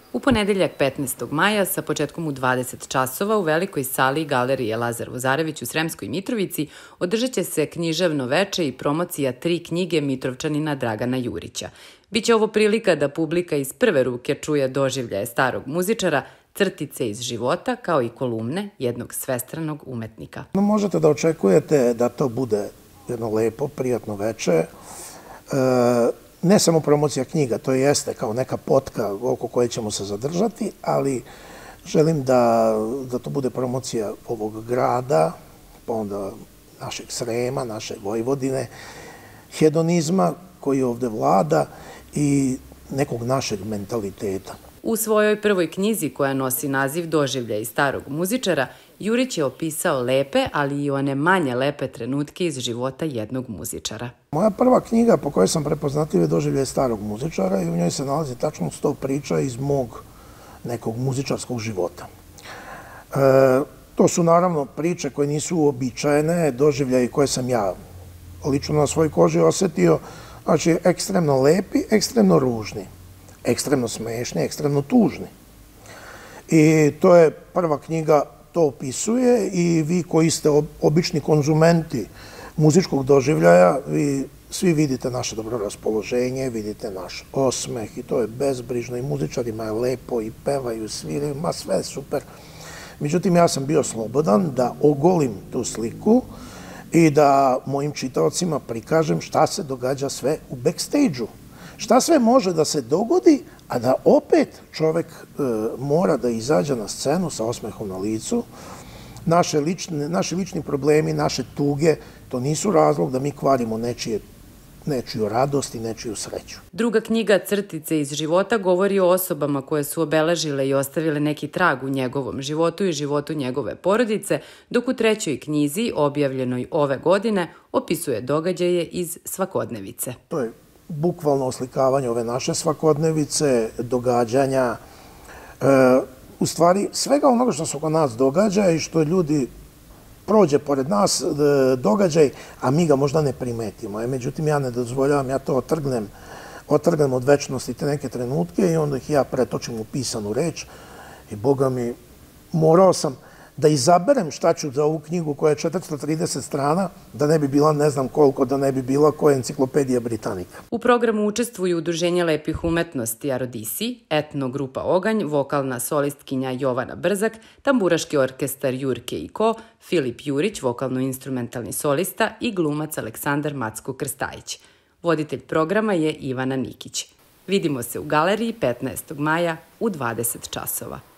U ponedeljak 15. maja sa početkom u 20 časova u velikoj sali Galerije Lazar Vozarević u Sremskoj Mitrovici održat će se književno veče i promocija 3 knjige Mitrovčanina Dragana Jurića. Biće ovo prilika da publika iz prve ruke čuje doživljaje starog muzičara, crtice iz života, kao i kolumne jednog svestranog umetnika. Možete da očekujete da to bude jedno lepo, prijatno veče. Ne samo promocija knjiga, to jeste kao neka potka oko koje ćemo se zadržati, ali želim da to bude promocija ovog grada, pa onda našeg Srema, naše Vojvodine, hedonizma koji ovde vlada i nekog našeg mentaliteta. U svojoj prvoj knjizi koja nosi naziv Doživljaj starog muzičara, Jurić je opisao lepe, ali i one manje lepe trenutke iz života jednog muzičara. Moja prva knjiga po kojoj sam prepoznatljiv je Doživljaj starog muzičara i u njoj se nalazi tačno 100 priča iz mog nekog muzičarskog života. To su naravno priče koje nisu uobičajene, doživljaji koje sam ja lično na svojoj koži osetio, znači ekstremno lepi, ekstremno ružni, ekstremno smešni, ekstremno tužni. I to je prva knjiga, to opisuje i vi koji ste obični konzumenti muzičkog doživljaja, vi svi vidite naše dobro raspoloženje, vidite naš osmeh i to je bezbrižno i muzičarima je lepo i pevaju, sviraju, ma sve je super. Međutim, ja sam bio slobodan da ogolim tu sliku i da mojim čitaocima prikažem šta se događa sve u backstage-u. Šta sve može da se dogodi, a da opet čovek mora da izađe na scenu sa osmehom na licu. Naši lični problemi, naše tuge, to nisu razlog da mi kvarimo nečiju radost i nečiju sreću. Druga knjiga Crtice iz života govori o osobama koje su obeležile i ostavile neki trag u njegovom životu i životu njegove porodice, dok u trećoj knjizi, objavljenoj ove godine, opisuje događaje iz svakodnevice. To je bukvalno oslikavanje ove naše svakodnevice, događanja, u stvari svega onoga što se oko nas događa i što ljudi prođe pored nas događaj, a mi ga možda ne primetimo. Međutim, ja ne dozvoljavam, ja to otrgnem od večnosti te neke trenutke i onda ih ja pretočim u pisanu reč i Boga mi, morao sam da izaberem šta ću za ovu knjigu koja je 430 strana, da ne bi bila ne znam koliko, da ne bi bila koja enciklopedija Britanika. U programu učestvuju Udruženje lepih umetnosti Arodisi, etno grupa Oganj, vokalna solistkinja Jovana Brzak, tamburaški orkestar Jurke i Ko, Filip Jurić, vokalno-instrumentalni solista i glumac Aleksandar Macko-Krstajić. Voditelj programa je Ivana Nikić. Vidimo se u galeriji 15. maja u 20 časova.